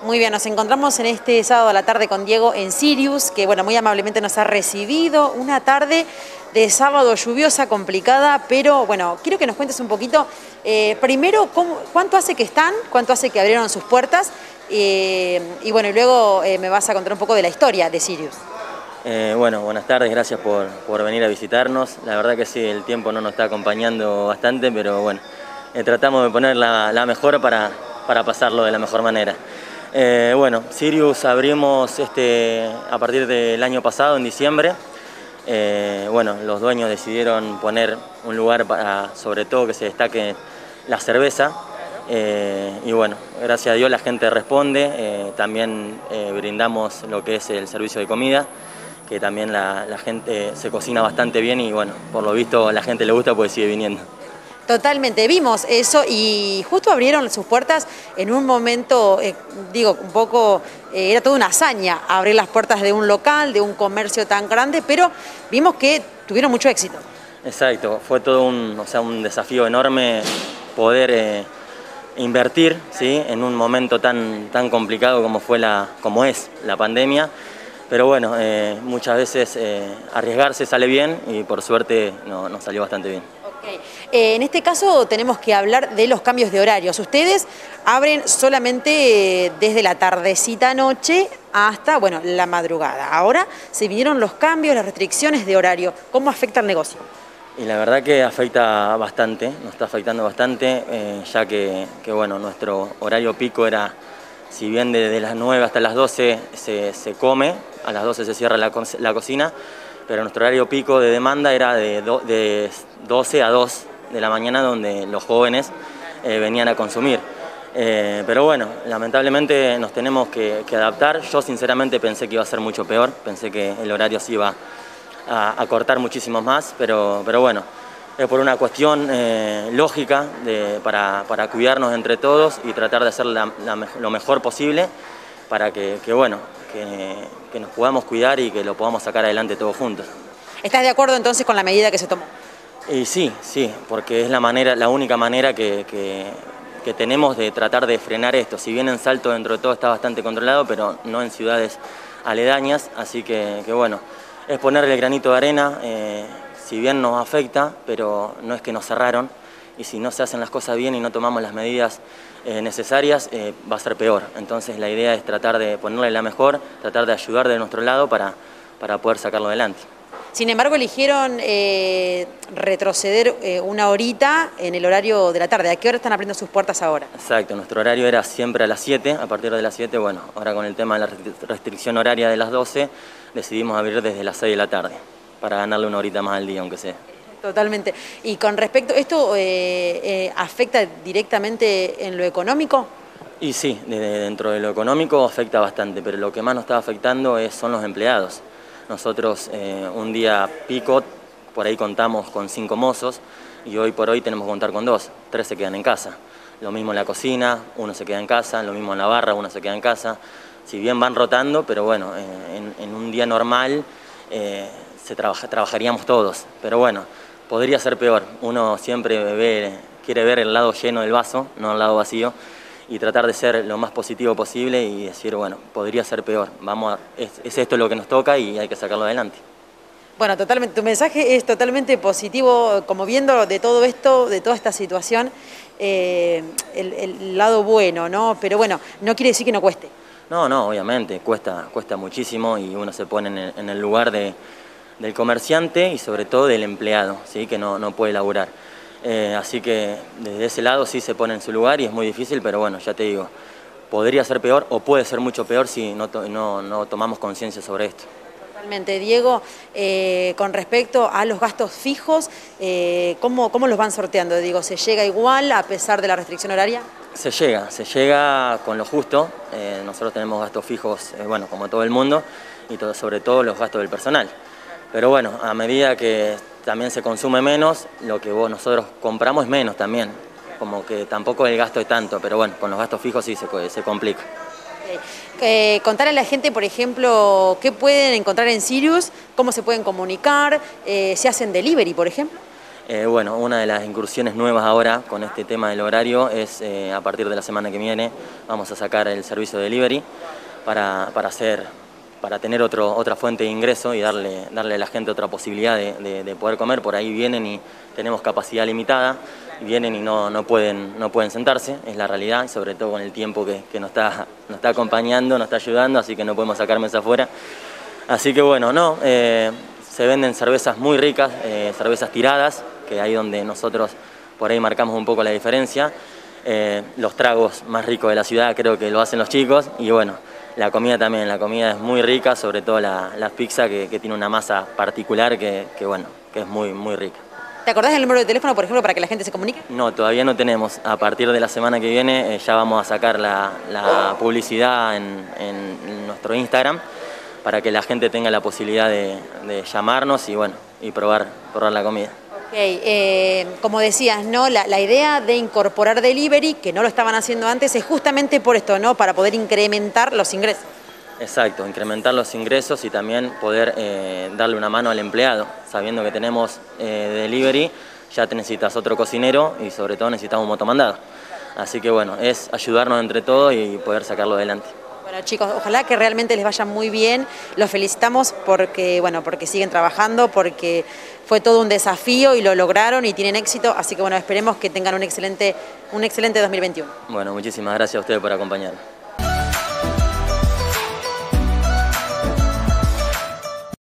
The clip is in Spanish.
Muy bien, nos encontramos en este sábado a la tarde con Diego en Sirius, que bueno, muy amablemente nos ha recibido. Una tarde de sábado lluviosa, complicada, pero bueno, quiero que nos cuentes un poquito, primero, cuánto hace que están, cuánto hace que abrieron sus puertas, y bueno, y luego me vas a contar un poco de la historia de Sirius. Bueno, buenas tardes, gracias por venir a visitarnos. La verdad que sí, el tiempo no nos está acompañando bastante, pero bueno, tratamos de poner la mejor para pasarlo de la mejor manera. Bueno, Sirius abrimos a partir del año pasado, en diciembre. Bueno, los dueños decidieron poner un lugar para, sobre todo, que se destaque la cerveza. Y bueno, gracias a Dios la gente responde. También brindamos lo que es el servicio de comida, que también la gente se cocina bastante bien y bueno, por lo visto a la gente le gusta porque sigue viniendo. Totalmente, vimos eso y justo abrieron sus puertas en un momento, digo, un poco, era toda una hazaña abrir las puertas de un local, de un comercio tan grande, pero vimos que tuvieron mucho éxito. Exacto, fue todo un desafío enorme poder invertir, ¿sí?, en un momento tan complicado como es la pandemia. Pero bueno, muchas veces arriesgarse sale bien y por suerte nos salió bastante bien. Okay. En este caso tenemos que hablar de los cambios de horarios. Ustedes abren solamente desde la tardecita noche hasta, bueno, la madrugada. Ahora se vinieron los cambios, las restricciones de horario. ¿Cómo afecta el negocio? Y la verdad que afecta bastante, nos está afectando bastante, ya que bueno, nuestro horario pico era, si bien desde las 9 hasta las 12 se come, a las 12 se cierra la cocina, pero nuestro horario pico de demanda era de 12 a 2 de la mañana, donde los jóvenes venían a consumir. Pero bueno, lamentablemente nos tenemos que adaptar. Yo sinceramente pensé que iba a ser mucho peor, pensé que el horario se iba a cortar muchísimo más, pero bueno, es por una cuestión lógica para cuidarnos entre todos y tratar de hacer lo mejor posible para que nos podamos cuidar y que lo podamos sacar adelante todos juntos. ¿Estás de acuerdo entonces con la medida que se tomó? Y sí, porque es la única manera que tenemos de tratar de frenar esto. Si bien en Salto dentro de todo está bastante controlado, pero no en ciudades aledañas, así que bueno, es ponerle el granito de arena. Si bien nos afecta, pero no es que nos cerraron, y si no se hacen las cosas bien y no tomamos las medidas necesarias, va a ser peor. Entonces la idea es tratar de ponerle la mejor, tratar de ayudar de nuestro lado para poder sacarlo adelante. Sin embargo, eligieron retroceder una horita en el horario de la tarde. ¿A qué hora están abriendo sus puertas ahora? Exacto, nuestro horario era siempre a las 7, a partir de las 7, bueno, ahora con el tema de la restricción horaria de las 12, decidimos abrir desde las 6 de la tarde, para ganarle una horita más al día, aunque sea. Totalmente. Y con respecto, ¿esto afecta directamente en lo económico? Y sí, dentro de lo económico afecta bastante, pero lo que más nos está afectando son los empleados. Nosotros un día pico, por ahí contamos con 5 mozos y hoy por hoy tenemos que contar con 2, 3 se quedan en casa. Lo mismo en la cocina, uno se queda en casa, lo mismo en la barra, uno se queda en casa. Si bien van rotando, pero bueno, en un día normal trabajaríamos todos, pero bueno, podría ser peor. Uno siempre quiere ver el lado lleno del vaso, no el lado vacío, y tratar de ser lo más positivo posible y decir, bueno, podría ser peor. Es esto lo que nos toca y hay que sacarlo adelante. Bueno, totalmente. Tu mensaje es totalmente positivo, como viendo de todo esto, de toda esta situación, el lado bueno, ¿no? Pero bueno, no quiere decir que no cueste. No, obviamente, cuesta muchísimo y uno se pone en el lugar del comerciante y sobre todo del empleado, ¿sí?, que no puede laburar. Así que desde ese lado sí se pone en su lugar y es muy difícil, pero bueno, ya te digo, podría ser peor o puede ser mucho peor si no tomamos conciencia sobre esto. Totalmente. Diego, con respecto a los gastos fijos, ¿cómo los van sorteando? Digo, ¿se llega igual a pesar de la restricción horaria? Se llega con lo justo. Nosotros tenemos gastos fijos, bueno, como todo el mundo, y sobre todo los gastos del personal. Pero bueno, a medida que también se consume menos, lo que nosotros compramos es menos también. Como que tampoco el gasto es tanto, pero bueno, con los gastos fijos sí se complica. Okay. Contarle a la gente, por ejemplo, qué pueden encontrar en Sirius, cómo se pueden comunicar, si hacen delivery, por ejemplo. Bueno, una de las incursiones nuevas ahora con este tema del horario es a partir de la semana que viene vamos a sacar el servicio de delivery para tener otra fuente de ingreso y darle a la gente otra posibilidad de poder comer. Por ahí vienen y tenemos capacidad limitada, vienen y no pueden sentarse, es la realidad, y sobre todo con el tiempo que nos está acompañando, nos está ayudando, así que no podemos sacar mesa afuera. Así que bueno, se venden cervezas muy ricas, cervezas tiradas, que ahí donde nosotros por ahí marcamos un poco la diferencia. Los tragos más ricos de la ciudad creo que lo hacen los chicos, y bueno, la comida también, la comida es muy rica, sobre todo la pizza que tiene una masa particular que es muy rica. ¿Te acordás del número de teléfono, por ejemplo, para que la gente se comunique? No, todavía no tenemos. A partir de la semana que viene ya vamos a sacar la publicidad en nuestro Instagram para que la gente tenga la posibilidad de llamarnos y probar la comida. Ok, como decías, ¿no? La idea de incorporar delivery, que no lo estaban haciendo antes, es justamente por esto, ¿no? Para poder incrementar los ingresos. Exacto, incrementar los ingresos y también poder darle una mano al empleado. Sabiendo que tenemos delivery, ya te necesitas otro cocinero y sobre todo necesitas un motomandado. Así que bueno, es ayudarnos entre todos y poder sacarlo adelante. Bueno, chicos, ojalá que realmente les vaya muy bien. Los felicitamos porque siguen trabajando, porque fue todo un desafío y lo lograron y tienen éxito. Así que bueno, esperemos que tengan un excelente 2021. Bueno, muchísimas gracias a ustedes por acompañarnos.